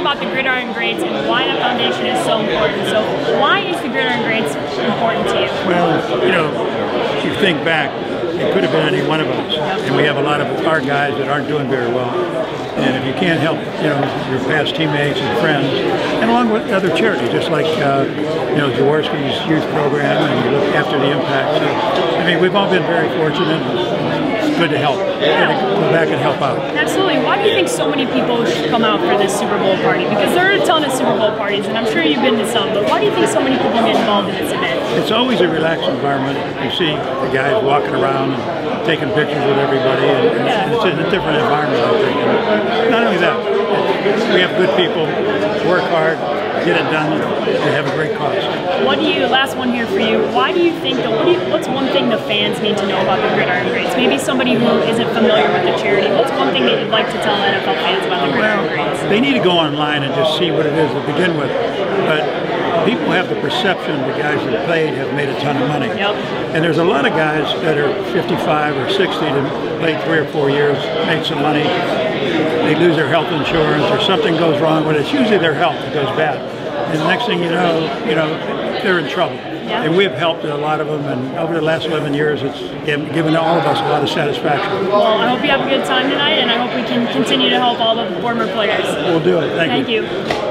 about the Gridiron Greats and why the foundation is so important. So why is the Gridiron Greats important to you? Well, you know, if you think back, it could have been any one of us. And we have a lot of our guys that aren't doing very well. And if you can't help, you know, your past teammates and friends, and along with other charities, just like, you know, Jaworski's youth program, and you look after the impact. So, I mean, we've all been very fortunate. It's good to help. Yeah. Good to go back and help out. Absolutely. Why do you think so many people should come out for this Super Bowl party? Because there are a ton of Super Bowl parties, and I'm sure you've been to some, but why do you think so many people get involved in this event? It's always a relaxed environment. You see the guys walking around and taking pictures with everybody, and it's a different environment, I think. And not only that, we have good people, work hard, get it done, they have a great cause. What do you, last one here for you, why do you think, what's one thing the fans need to know about the Gridiron Greats? Maybe somebody who isn't familiar with the charity, what's one thing that you'd like to tell NFL fans about the Gridiron Greats? They need to go online and just see what it is to begin with. But people have the perception the guys that played have made a ton of money. Yep. And there's a lot of guys that are 55 or 60 that played 3 or 4 years, made some money, they lose their health insurance or something goes wrong with it. It's usually their health that goes bad. And the next thing you know, they're in trouble. Yep. And we've helped a lot of them, and over the last 11 years, it's given all of us a lot of satisfaction. Well, I hope you have a good time tonight, and I hope we can continue to help all the former players. We'll do it. Thank you. Thank you.